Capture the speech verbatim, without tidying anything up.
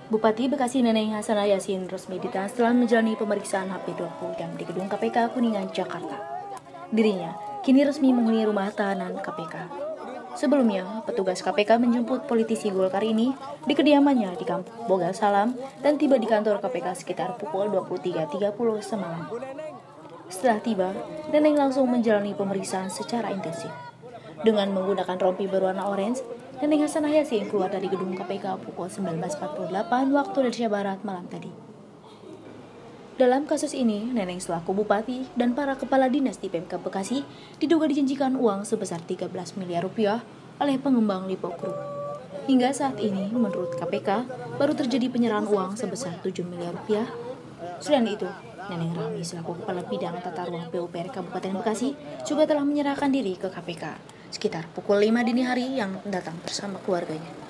Bupati Bekasi Neneng Hasanah Yassin resmi ditahan setelah menjalani pemeriksaan H P dua puluh jam di Gedung K P K Kuningan, Jakarta. Dirinya kini resmi menghuni rumah tahanan K P K. Sebelumnya, petugas K P K menjemput politisi Golkar ini di kediamannya di Kampung Boga Salam dan tiba di kantor K P K sekitar pukul dua puluh tiga tiga puluh semalam. Setelah tiba, Neneng langsung menjalani pemeriksaan secara intensif. Dengan menggunakan rompi berwarna orange, Neneng Hasanah Yassin keluar dari gedung K P K pukul sembilan belas empat puluh delapan waktu Indonesia Barat malam tadi. Dalam kasus ini, Neneng selaku bupati dan para kepala dinas di Pemkab Bekasi diduga dijanjikan uang sebesar tiga belas miliar rupiah oleh pengembang Lipo Group. Hingga saat ini, menurut K P K, baru terjadi penyerahan uang sebesar tujuh miliar rupiah. Selain itu, Neneng Rahmi selaku Kepala Bidang Tata Ruang P U P R Kabupaten Bekasi juga telah menyerahkan diri ke K P K sekitar pukul lima dini hari yang datang bersama keluarganya.